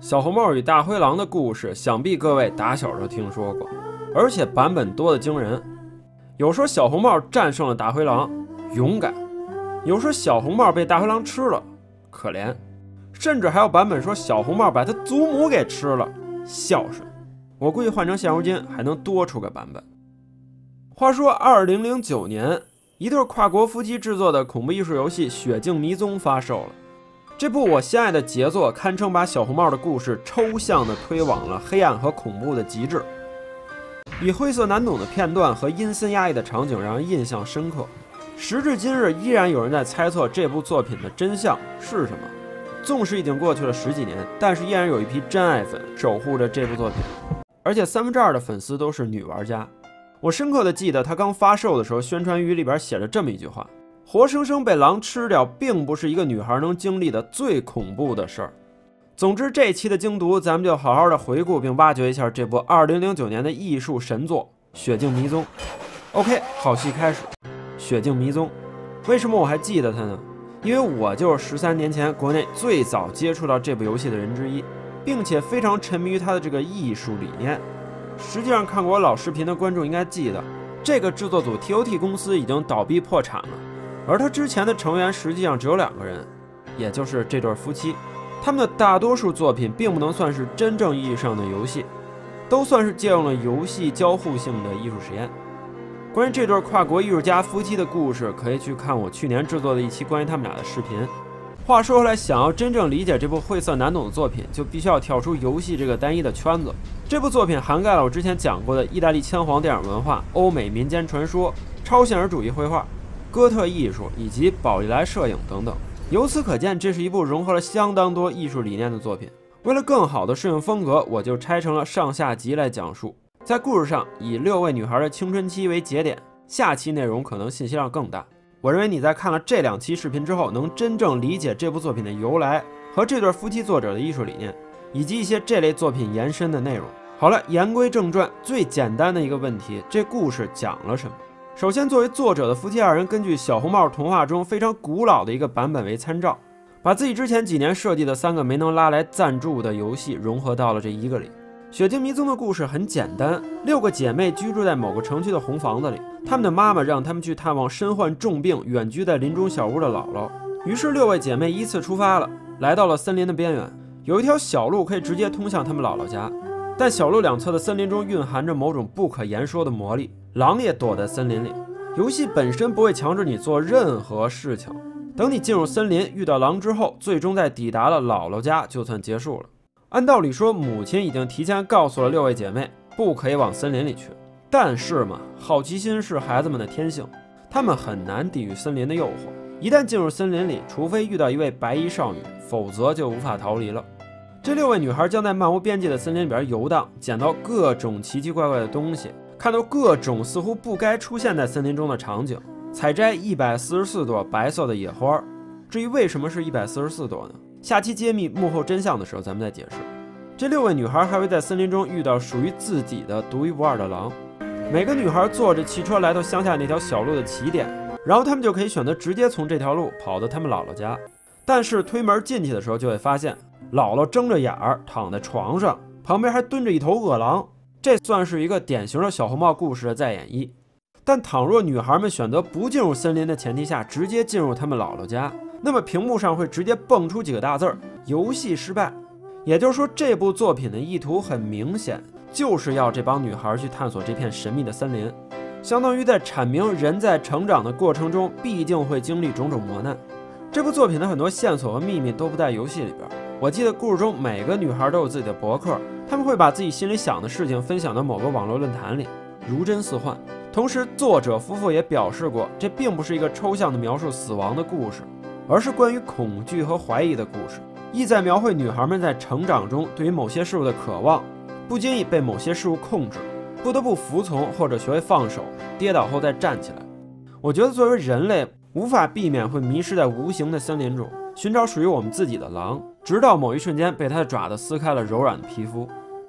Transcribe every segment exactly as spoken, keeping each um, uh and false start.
小红帽与大灰狼的故事，想必各位打小就听说过，而且版本多得惊人。有说小红帽战胜了大灰狼，勇敢；有说小红帽被大灰狼吃了，可怜；甚至还有版本说小红帽把他祖母给吃了，孝顺。我估计换成现如今还能多出个版本。话说二零零九年，一对跨国夫妻制作的恐怖艺术游戏《血镜迷踪》发售了。这部我心爱的杰作堪称把小红帽的故事抽象地推往了黑暗和恐怖的极致，以晦涩难懂的片段和阴森压抑的场景让人印象深刻。时至今日，依然有人在猜测这部作品的真相是什么。纵使已经过去了十几年，但是依然有一批真爱粉守护着这部作品，而且三分之二的粉丝都是女玩家。我深刻地记得他刚发售的时候，宣传语里边写着这么一句话：活生生被狼吃掉，并不是一个女孩能经历的最恐怖的事儿。总之，这期的精读，咱们就好好的回顾并挖掘一下这部二零零九年的艺术神作《血镜迷踪》。OK， 好戏开始。《血镜迷踪》，为什么我还记得它呢？因为我就是十三年前国内最早接触到这部游戏的人之一，并且非常沉迷于它的这个艺术理念。实际上，看过我老视频的观众应该记得，这个制作组 T O T 公司已经倒闭破产了。而他之前的成员实际上只有两个人，也就是这对夫妻。他们的大多数作品并不能算是真正意义上的游戏，都算是借用了游戏交互性的艺术实验。关于这对跨国艺术家夫妻的故事，可以去看我去年制作的一期关于他们俩的视频。话说回来，想要真正理解这部晦涩难懂的作品，就必须要跳出游戏这个单一的圈子。这部作品涵盖了我之前讲过的意大利千皇电影文化、欧美民间传说、超现实主义绘画、哥特艺术以及宝丽来摄影等等。由此可见，这是一部融合了相当多艺术理念的作品。为了更好的适应风格，我就拆成了上下集来讲述。在故事上，以六位女孩的青春期为节点，下期内容可能信息量更大。我认为你在看了这两期视频之后，能真正理解这部作品的由来和这对夫妻作者的艺术理念，以及一些这类作品延伸的内容。好了，言归正传，最简单的一个问题，这故事讲了什么？首先，作为作者的夫妻二人，根据小红帽童话中非常古老的一个版本为参照，把自己之前几年设计的三个没能拉来赞助的游戏融合到了这一个里。血镜迷踪的故事很简单，六个姐妹居住在某个城区的红房子里，她们的妈妈让她们去探望身患重病、远居在林中小屋的姥姥。于是六位姐妹依次出发了，来到了森林的边缘。有一条小路可以直接通向她们姥姥家，但小路两侧的森林中蕴含着某种不可言说的魔力，狼也躲在森林里。游戏本身不会强制你做任何事情，等你进入森林遇到狼之后，最终在抵达了姥姥家就算结束了。按道理说，母亲已经提前告诉了六位姐妹不可以往森林里去，但是嘛，好奇心是孩子们的天性，她们很难抵御森林的诱惑。一旦进入森林里，除非遇到一位白衣少女，否则就无法逃离了。这六位女孩将在漫无边际的森林里边游荡，捡到各种奇奇怪怪的东西，看到各种似乎不该出现在森林中的场景，采摘一百四十四朵白色的野花。至于为什么是一百四十四朵呢？下期揭秘幕后真相的时候咱们再解释。这六位女孩还会在森林中遇到属于自己的独一无二的狼。每个女孩坐着汽车来到乡下那条小路的起点，然后她们就可以选择直接从这条路跑到她们姥姥家。但是推门进去的时候就会发现，姥姥睁着眼儿躺在床上，旁边还蹲着一头恶狼。这算是一个典型的小红帽故事的再演绎。但倘若女孩们选择不进入森林的前提下，直接进入她们姥姥家，那么屏幕上会直接蹦出几个大字儿：游戏失败。也就是说，这部作品的意图很明显，就是要这帮女孩去探索这片神秘的森林，相当于在阐明人在成长的过程中必定会经历种种磨难。这部作品的很多线索和秘密都不在游戏里边。我记得故事中每个女孩都有自己的博客，她们会把自己心里想的事情分享到某个网络论坛里，如真似幻。同时，作者夫妇也表示过，这并不是一个抽象的描述死亡的故事，而是关于恐惧和怀疑的故事，意在描绘女孩们在成长中对于某些事物的渴望，不经意被某些事物控制，不得不服从或者学会放手，跌倒后再站起来。我觉得作为人类，无法避免会迷失在无形的森林中，寻找属于我们自己的狼，直到某一瞬间被它的爪子撕开了柔软的皮肤。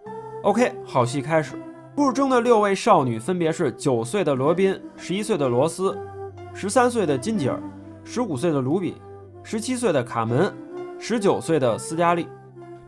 OK， 好戏开始。故事中的六位少女分别是九岁的罗宾、十一岁的罗斯、十三岁的金吉尔、十五岁的卢比、十七岁的卡门、十九岁的斯嘉丽。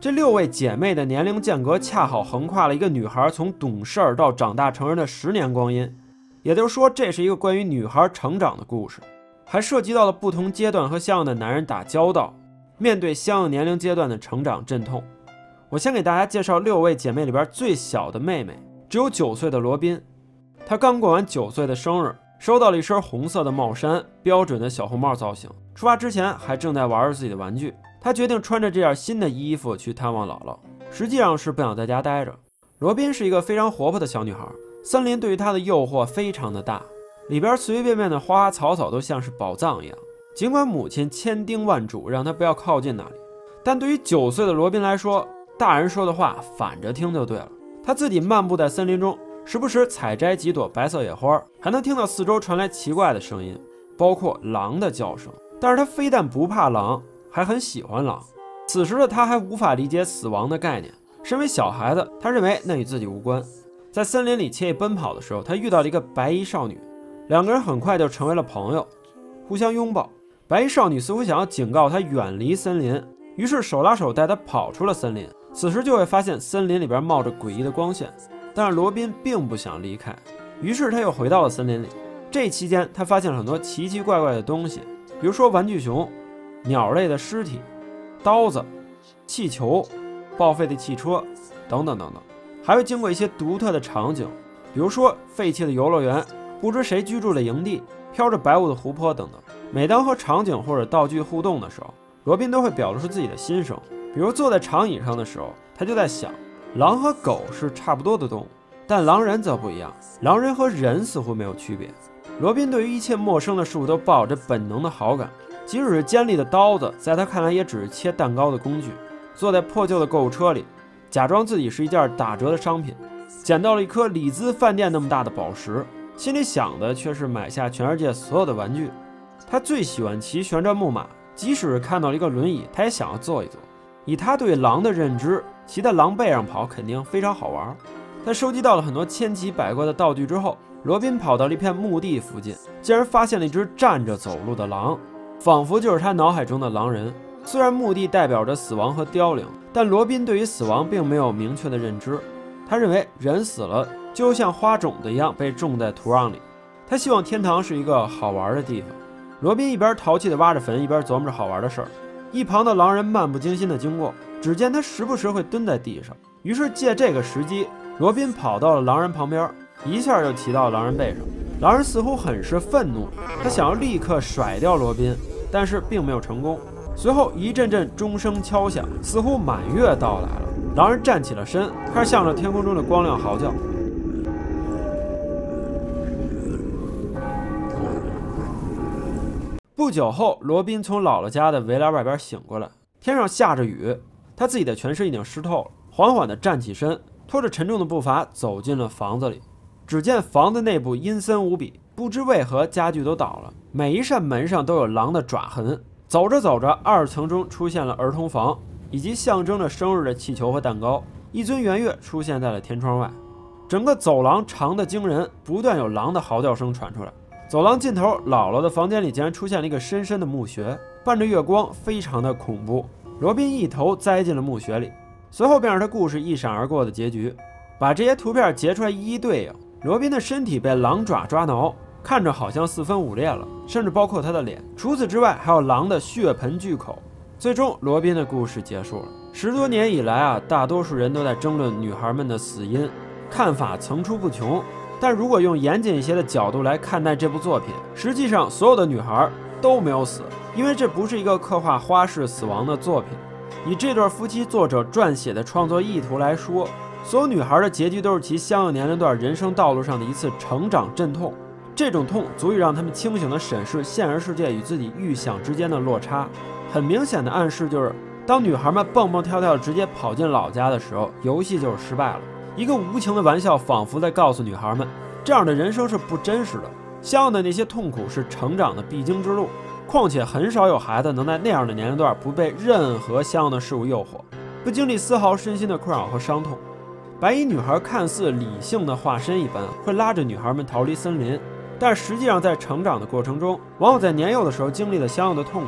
这六位姐妹的年龄间隔恰好横跨了一个女孩从懂事儿到长大成人的十年光阴，也就是说，这是一个关于女孩成长的故事，还涉及到了不同阶段和相应的男人打交道，面对相应年龄阶段的成长阵痛。我先给大家介绍六位姐妹里边最小的妹妹，只有九岁的罗宾。她刚过完九岁的生日，收到了一身红色的帽衫，标准的小红帽造型。出发之前还正在玩着自己的玩具，她决定穿着这件新的衣服去探望姥姥，实际上是不想在家待着。罗宾是一个非常活泼的小女孩，森林对于她的诱惑非常的大，里边随随便便的花花草草都像是宝藏一样。尽管母亲千叮万嘱让她不要靠近那里，但对于九岁的罗宾来说，大人说的话反着听就对了。她自己漫步在森林中，时不时采摘几朵白色野花，还能听到四周传来奇怪的声音，包括狼的叫声。但是她非但不怕狼，还很喜欢狼。此时的她还无法理解死亡的概念，身为小孩子，她认为那与自己无关。在森林里惬意奔跑的时候，她遇到了一个白衣少女，两个人很快就成为了朋友，互相拥抱。白衣少女似乎想要警告她远离森林，于是手拉手带她跑出了森林。此时就会发现森林里边冒着诡异的光线，但是罗宾并不想离开，于是他又回到了森林里。这期间他发现了很多奇奇怪怪的东西，比如说玩具熊、鸟类的尸体、刀子、气球、报废的汽车等等等等，还会经过一些独特的场景，比如说废弃的游乐园、不知谁居住的营地、飘着白雾的湖泊等等。每当和场景或者道具互动的时候，罗宾都会表露出自己的心声。比如坐在长椅上的时候，他就在想，狼和狗是差不多的动物，但狼人则不一样，狼人和人似乎没有区别。罗宾对于一切陌生的事物都抱着本能的好感，即使是尖利的刀子，在他看来也只是切蛋糕的工具。坐在破旧的购物车里，假装自己是一件打折的商品，捡到了一颗里兹饭店那么大的宝石，心里想的却是买下全世界所有的玩具。他最喜欢骑旋转木马，即使是看到了一个轮椅，他也想要坐一坐。以他对狼的认知，骑在狼背上跑肯定非常好玩。他收集到了很多千奇百怪的道具之后，罗宾跑到了一片墓地附近，竟然发现了一只站着走路的狼，仿佛就是他脑海中的狼人。虽然墓地代表着死亡和凋零，但罗宾对于死亡并没有明确的认知。他认为人死了就像花种子一样被种在土壤里。他希望天堂是一个好玩的地方。罗宾一边淘气地挖着坟，一边琢磨着好玩的事儿。一旁的狼人漫不经心地经过，只见他时不时会蹲在地上，于是借这个时机，罗宾跑到了狼人旁边，一下就骑到了狼人背上。狼人似乎很是愤怒，他想要立刻甩掉罗宾，但是并没有成功。随后一阵阵钟声敲响，似乎满月到来了。狼人站起了身，开始向着天空中的光亮嚎叫。不久后，罗宾从姥姥家的围栏外边醒过来，天上下着雨，他自己的全身已经湿透了，缓缓地站起身，拖着沉重的步伐走进了房子里。只见房子内部阴森无比，不知为何家具都倒了，每一扇门上都有狼的爪痕。走着走着，二层中出现了儿童房，以及象征着生日的气球和蛋糕。一尊圆月出现在了天窗外，整个走廊长得惊人，不断有狼的嚎叫声传出来。走廊尽头，姥姥的房间里竟然出现了一个深深的墓穴，伴着月光，非常的恐怖。罗宾一头栽进了墓穴里，随后便是他故事一闪而过的结局。把这些图片截出来一一对应，罗宾的身体被狼爪抓挠，看着好像四分五裂了，甚至包括他的脸。除此之外，还有狼的血盆巨口。最终，罗宾的故事结束了。十多年以来啊，大多数人都在争论女孩们的死因，看法层出不穷。但如果用严谨一些的角度来看待这部作品，实际上所有的女孩都没有死，因为这不是一个刻画花式死亡的作品。以这对夫妻作者撰写的创作意图来说，所有女孩的结局都是其相应年龄段人生道路上的一次成长阵痛，这种痛足以让他们清醒地审视现实世界与自己预想之间的落差。很明显的暗示就是，当女孩们蹦蹦跳跳直接跑进老家的时候，游戏就是失败了。一个无情的玩笑仿佛在告诉女孩们，这样的人生是不真实的，相应的那些痛苦是成长的必经之路。况且很少有孩子能在那样的年龄段不被任何相应的事物诱惑，不经历丝毫身心的困扰和伤痛。白衣女孩看似理性的化身一般，会拉着女孩们逃离森林，但实际上在成长的过程中，往往在年幼的时候经历了相应的痛苦，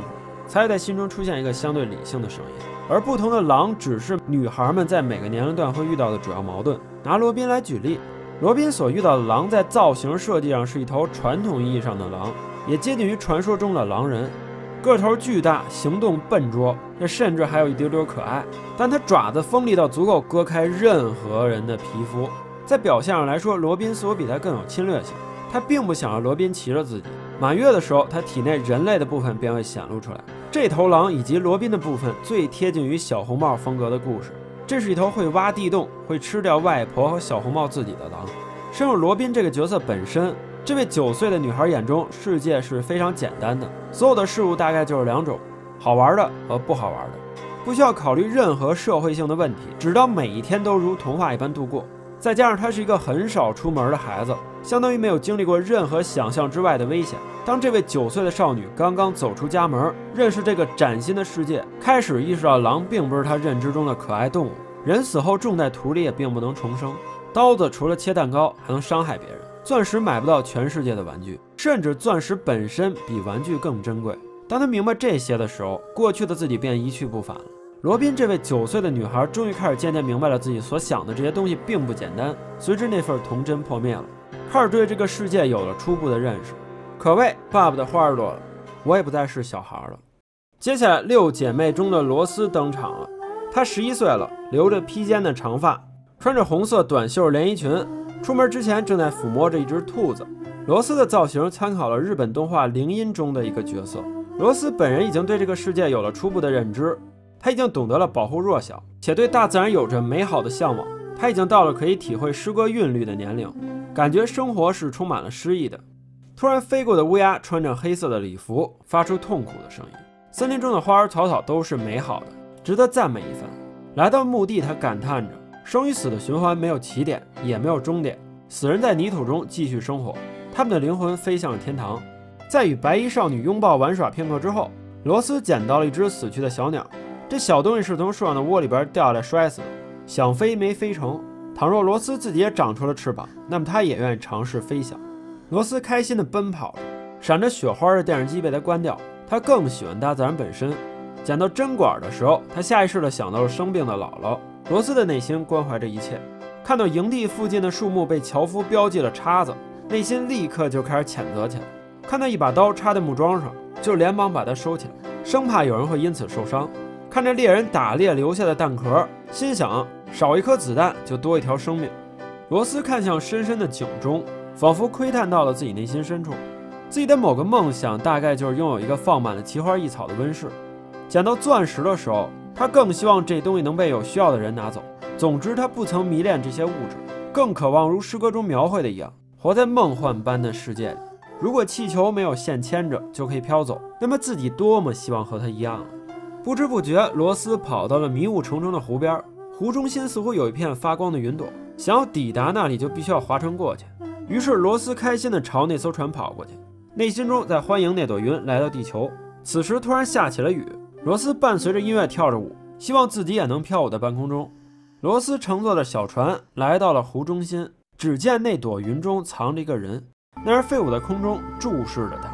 才会在心中出现一个相对理性的声音。而不同的狼只是女孩们在每个年龄段会遇到的主要矛盾。拿罗宾来举例，罗宾所遇到的狼在造型设计上是一头传统意义上的狼，也接近于传说中的狼人，个头巨大，行动笨拙，这甚至还有一丢丢可爱。但它爪子锋利到足够割开任何人的皮肤。在表现上来说，罗宾似乎比他更有侵略性。他并不想让罗宾骑着自己。满月的时候，他体内人类的部分便会显露出来。这头狼以及罗宾的部分最贴近于小红帽风格的故事。这是一头会挖地洞、会吃掉外婆和小红帽自己的狼。深入罗宾这个角色本身，这位九岁的女孩眼中，世界是非常简单的，所有的事物大概就是两种：好玩的和不好玩的，不需要考虑任何社会性的问题，直到每一天都如童话一般度过。再加上他是一个很少出门的孩子，相当于没有经历过任何想象之外的危险。当这位九岁的少女刚刚走出家门，认识这个崭新的世界，开始意识到狼并不是她认知中的可爱动物，人死后种在土里也并不能重生，刀子除了切蛋糕还能伤害别人，钻石买不到全世界的玩具，甚至钻石本身比玩具更珍贵。当他明白这些的时候，过去的自己便一去不返了。罗宾这位九岁的女孩终于开始渐渐明白了自己所想的这些东西并不简单，随之那份童真破灭了，开始对这个世界有了初步的认识。可谓爸爸的花儿落了，我也不再是小孩了。接下来六姐妹中的罗斯登场了，她十一岁了，留着披肩的长发，穿着红色短袖连衣裙，出门之前正在抚摸着一只兔子。罗斯的造型参考了日本动画《铃音》中的一个角色。罗斯本人已经对这个世界有了初步的认知，他已经懂得了保护弱小，且对大自然有着美好的向往。他已经到了可以体会诗歌韵律的年龄，感觉生活是充满了诗意的。突然飞过的乌鸦穿着黑色的礼服，发出痛苦的声音。森林中的花儿草草都是美好的，值得赞美一番。来到墓地，他感叹着生与死的循环没有起点，也没有终点。死人在泥土中继续生活，他们的灵魂飞向了天堂。在与白衣少女拥抱玩耍片刻之后，罗斯捡到了一只死去的小鸟。这小东西是从树上的窝里边掉下来摔死的，想飞没飞成。倘若罗斯自己也长出了翅膀，那么他也愿意尝试飞翔。罗斯开心地奔跑着，闪着雪花的电视机被他关掉。他更喜欢大自然本身。捡到针管的时候，他下意识地想到了生病的姥姥。罗斯的内心关怀着一切。看到营地附近的树木被樵夫标记了叉子，内心立刻就开始谴责起来。看到一把刀插在木桩上，就连忙把它收起来，生怕有人会因此受伤。看着猎人打猎留下的弹壳，心想少一颗子弹就多一条生命。罗斯看向深深的井中，仿佛窥探到了自己内心深处。自己的某个梦想大概就是拥有一个放满了奇花异草的温室。捡到钻石的时候，他更希望这东西能被有需要的人拿走。总之，他不曾迷恋这些物质，更渴望如诗歌中描绘的一样，活在梦幻般的世界里。如果气球没有线牵着就可以飘走，那么自己多么希望和他一样啊！不知不觉，罗斯跑到了迷雾重重的湖边，湖中心似乎有一片发光的云朵，想要抵达那里就必须要划船过去。于是罗斯开心地朝那艘船跑过去，内心中在欢迎那朵云来到地球。此时突然下起了雨，罗斯伴随着音乐跳着舞，希望自己也能飘舞在半空中。罗斯乘坐着小船来到了湖中心，只见那朵云中藏着一个人，那人飞舞在空中注视着他。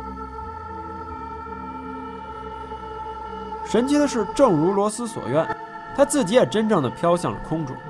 神奇的是，正如罗斯所愿，他自己也真正的飘向了空中。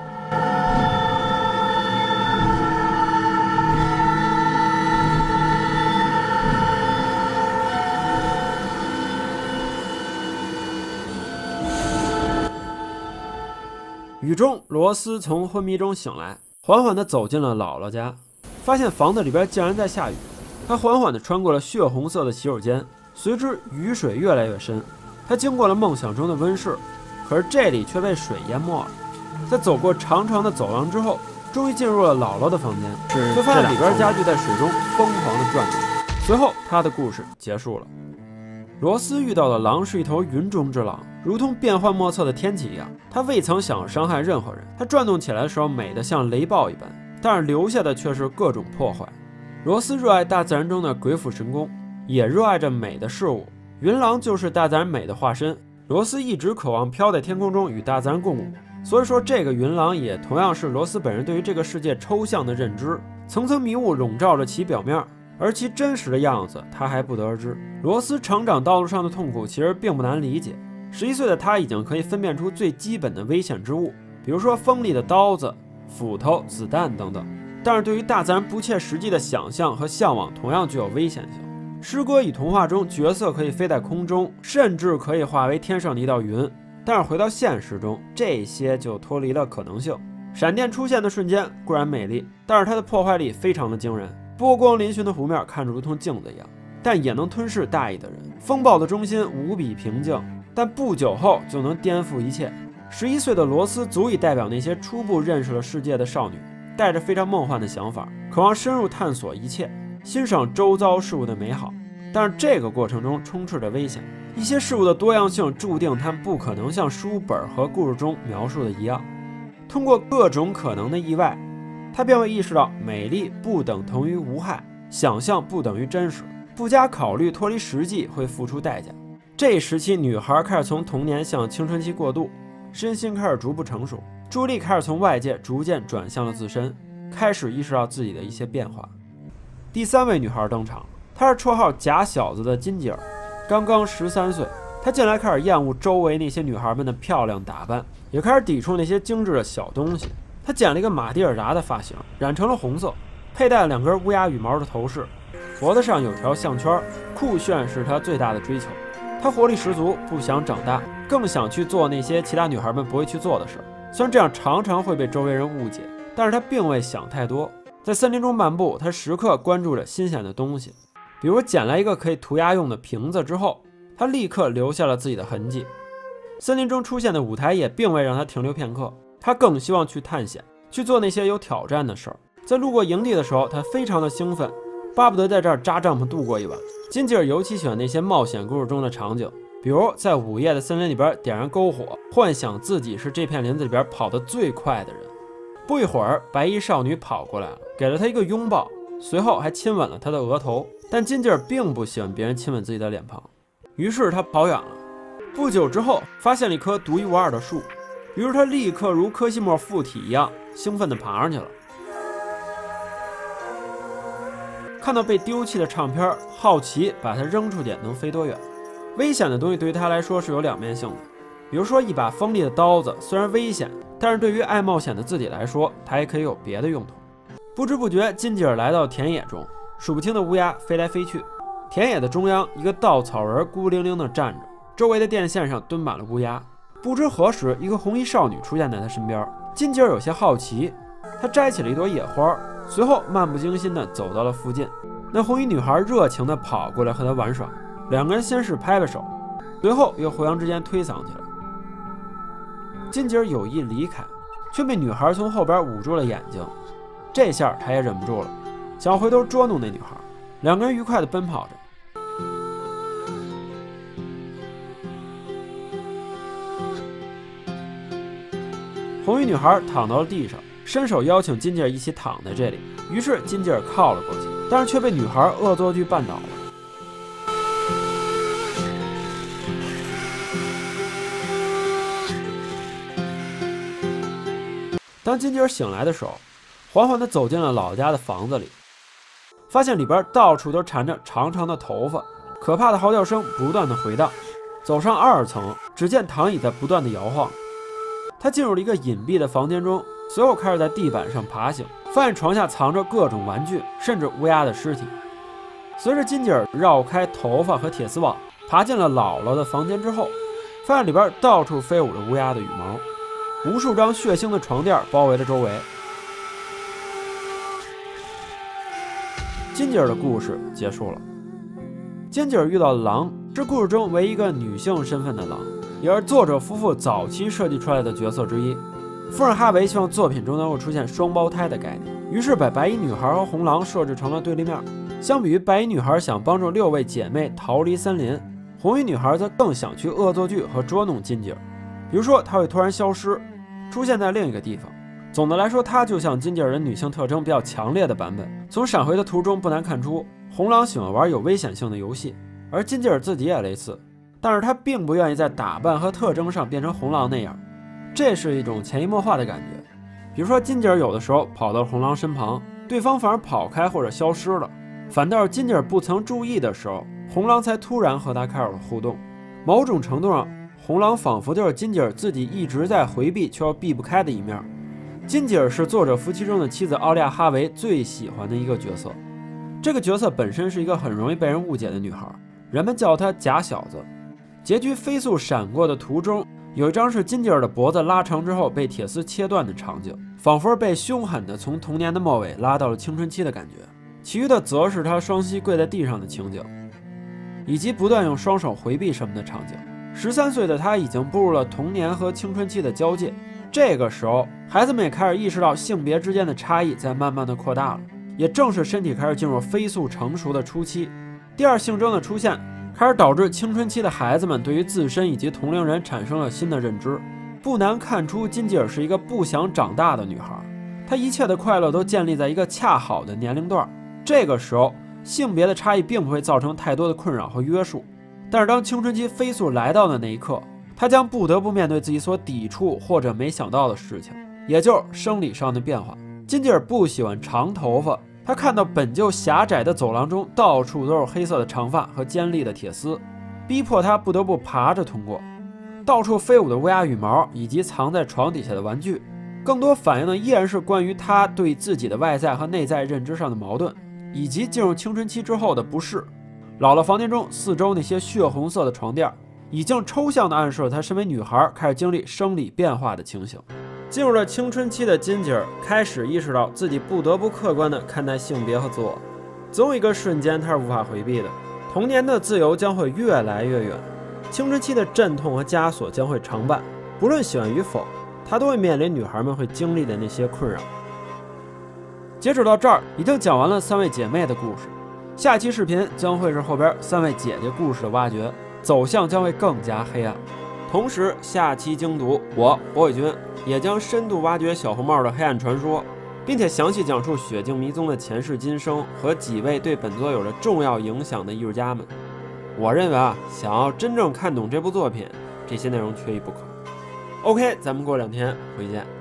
雨中，罗斯从昏迷中醒来，缓缓地走进了姥姥家，发现房子里边竟然在下雨。他缓缓地穿过了血红色的洗手间，随之雨水越来越深。他经过了梦想中的温室，可是这里却被水淹没了。在走过长长的走廊之后，终于进入了姥姥的房间，却发现里边家具在水中疯狂地转动。随后，他的故事结束了。罗斯遇到的狼是一头云中之狼，如同变幻莫测的天气一样，他未曾想伤害任何人。他转动起来的时候美得像雷暴一般，但是留下的却是各种破坏。罗斯热爱大自然中的鬼斧神工，也热爱着美的事物。云狼就是大自然美的化身。罗斯一直渴望飘在天空中与大自然共舞，所以说这个云狼也同样是罗斯本人对于这个世界抽象的认知。层层迷雾笼罩着其表面， 而其真实的样子他还不得而知。罗斯成长道路上的痛苦其实并不难理解，十一岁的他已经可以分辨出最基本的危险之物，比如说锋利的刀子、斧头、子弹等等。但是对于大自然不切实际的想象和向往同样具有危险性。诗歌与童话中角色可以飞在空中，甚至可以化为天上的一道云，但是回到现实中，这些就脱离了可能性。闪电出现的瞬间固然美丽，但是它的破坏力非常的惊人。波光粼粼的湖面看着如同镜子一样，但也能吞噬大意的人。风暴的中心无比平静，但不久后就能颠覆一切。十一岁的罗斯足以代表那些初步认识了世界的少女，带着非常梦幻的想法，渴望深入探索一切，欣赏周遭事物的美好。但是这个过程中充斥着危险，一些事物的多样性注定它们不可能像书本和故事中描述的一样。通过各种可能的意外，他便会意识到美丽不等同于无害，想象不等于真实，不加考虑脱离实际会付出代价。这一时期，女孩开始从童年向青春期过渡，身心开始逐步成熟，朱莉开始从外界逐渐转向了自身，开始意识到自己的一些变化。第三位女孩登场，她是绰号假小子的金吉尔，刚刚十三岁。她近来开始厌恶周围那些女孩们的漂亮打扮，也开始抵触那些精致的小东西。她剪了一个马蒂尔达的发型，染成了红色，佩戴了两根乌鸦羽毛的头饰，脖子上有条项圈，酷炫是她最大的追求。她活力十足，不想长大，更想去做那些其他女孩们不会去做的事。虽然这样常常会被周围人误解，但是她并未想太多。在森林中漫步，她时刻关注着新鲜的东西，比如捡来一个可以涂鸦用的瓶子之后，她立刻留下了自己的痕迹。森林中出现的舞台也并未让她停留片刻，她更希望去探险，去做那些有挑战的事儿。在路过营地的时候，她非常的兴奋，巴不得在这儿扎帐篷度过一晚。金吉尔尤其喜欢那些冒险故事中的场景，比如在午夜的森林里边点燃篝火，幻想自己是这片林子里边跑得最快的人。不一会儿，白衣少女跑过来了，给了他一个拥抱，随后还亲吻了他的额头。但金吉尔并不喜欢别人亲吻自己的脸庞，于是他跑远了。不久之后，发现了一棵独一无二的树，于是他立刻如科西莫附体一样，兴奋地爬上去了。看到被丢弃的唱片，好奇把它扔出去能飞多远。危险的东西对于他来说是有两面性的，比如说一把锋利的刀子，虽然危险，但是对于爱冒险的自己来说，它也可以有别的用途。不知不觉，金吉尔来到田野中，数不清的乌鸦飞来飞去。田野的中央，一个稻草人孤零零地站着，周围的电线上蹲满了乌鸦。不知何时，一个红衣少女出现在他身边。金吉尔有些好奇，他摘起了一朵野花，随后漫不经心地走到了附近。那红衣女孩热情地跑过来和他玩耍，两个人先是拍拍手，随后又互相之间推搡起来。金吉尔有意离开，却被女孩从后边捂住了眼睛。这下他也忍不住了，想回头捉弄那女孩。两个人愉快地奔跑着。红衣女孩躺到了地上，伸手邀请金吉尔一起躺在这里。于是金吉尔靠了过去，但是却被女孩恶作剧绊倒了。当金吉尔醒来的时候，缓缓地走进了老家的房子里，发现里边到处都缠着长长的头发，可怕的嚎叫声不断地回荡。走上二层，只见躺椅在不断地摇晃。他进入了一个隐蔽的房间中，随后开始在地板上爬行，发现床下藏着各种玩具，甚至乌鸦的尸体。随着金吉尔绕开头发和铁丝网，爬进了姥姥的房间之后，发现里边到处飞舞着乌鸦的羽毛，无数张血腥的床垫包围了周围。金吉尔的故事结束了。金吉尔遇到了狼，是故事中唯一一个女性身份的狼，也是作者夫妇早期设计出来的角色之一。夫人哈维希望作品中能够出现双胞胎的概念，于是把白衣女孩和红狼设置成了对立面。相比于白衣女孩想帮助六位姐妹逃离森林，红衣女孩则更想去恶作剧和捉弄金吉尔。比如说，她会突然消失，出现在另一个地方。总的来说，她就像金吉尔人女性特征比较强烈的版本。从闪回的图中不难看出，红狼喜欢玩有危险性的游戏，而金吉尔自己也类似，但是他并不愿意在打扮和特征上变成红狼那样，这是一种潜移默化的感觉。比如说，金吉尔有的时候跑到红狼身旁，对方反而跑开或者消失了， 反倒是金吉儿不曾注意的时候，红狼才突然和他开始了互动。某种程度上，红狼仿佛就是金吉儿自己一直在回避却又避不开的一面。金吉儿是作者夫妻中的妻子奥利亚·哈维最喜欢的一个角色。这个角色本身是一个很容易被人误解的女孩，人们叫她假小子。结局飞速闪过的途中，有一张是金吉儿的脖子拉长之后被铁丝切断的场景，仿佛被凶狠的从童年的末尾拉到了青春期的感觉。其余的则是他双膝跪在地上的情景，以及不断用双手回避什么的场景。十三岁的他已经步入了童年和青春期的交界，这个时候孩子们也开始意识到性别之间的差异在慢慢的扩大了，也正是身体开始进入飞速成熟的初期。第二性征的出现开始导致青春期的孩子们对于自身以及同龄人产生了新的认知。不难看出金吉尔是一个不想长大的女孩，她一切的快乐都建立在一个恰好的年龄段。这个时候性别的差异并不会造成太多的困扰和约束，但是当青春期飞速来到的那一刻，她将不得不面对自己所抵触或者没想到的事情，也就是生理上的变化。金吉尔不喜欢长头发，他看到本就狭窄的走廊中到处都是黑色的长发和尖利的铁丝，逼迫他不得不爬着通过。到处飞舞的乌鸦羽毛以及藏在床底下的玩具，更多反映的依然是关于他对自己的外在和内在认知上的矛盾，以及进入青春期之后的不适。老了房间中四周那些血红色的床垫，已经抽象地暗示了她身为女孩开始经历生理变化的情形。进入了青春期的金吉尔开始意识到自己不得不客观地看待性别和自我，总有一个瞬间他是无法回避的，童年的自由将会越来越远，青春期的阵痛和枷锁将会常伴，不论喜欢与否，他都会面临女孩们会经历的那些困扰。截止到这儿，已经讲完了三位姐妹的故事，下期视频将会是后边三位姐姐故事的挖掘，走向将会更加黑暗。同时，下期精读我博伟君也将深度挖掘小红帽的黑暗传说，并且详细讲述血镜迷踪的前世今生和几位对本作有着重要影响的艺术家们。我认为啊，想要真正看懂这部作品，这些内容缺一不可。OK， 咱们过两天回见。